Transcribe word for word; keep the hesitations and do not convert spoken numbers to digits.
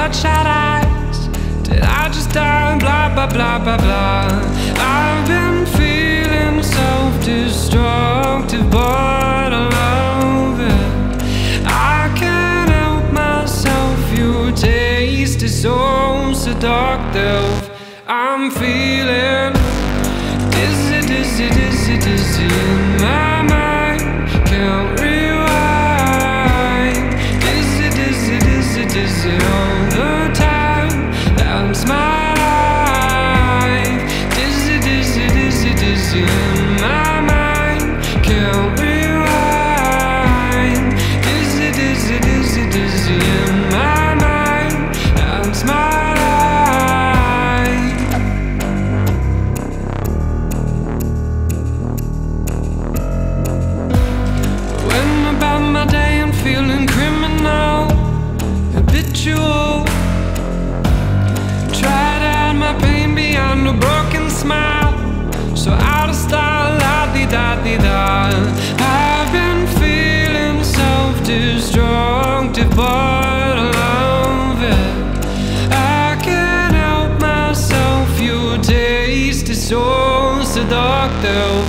bloodshot eyes. Did I just die? Blah, blah, blah, blah, blah. I've been feeling self-destructive, but I love it. I can't help myself, your taste is so seductive. I'm feeling dizzy, dizzy, dizzy, dizzy in my mind. Can't rewind. Dizzy, dizzy, dizzy, dizzy all the time. That's my life. Dizzy, dizzy, dizzy, dizzy in my mind. Can't rewind. Dizzy, dizzy, dizzy, dizzy in my mind. That's my life. Feeling criminal, habitual. Try to hide my pain behind a broken smile. So out of style, la-di-da-di-da. I've been feeling self-destructive, but I love it. I can't help myself, your taste is so seductive.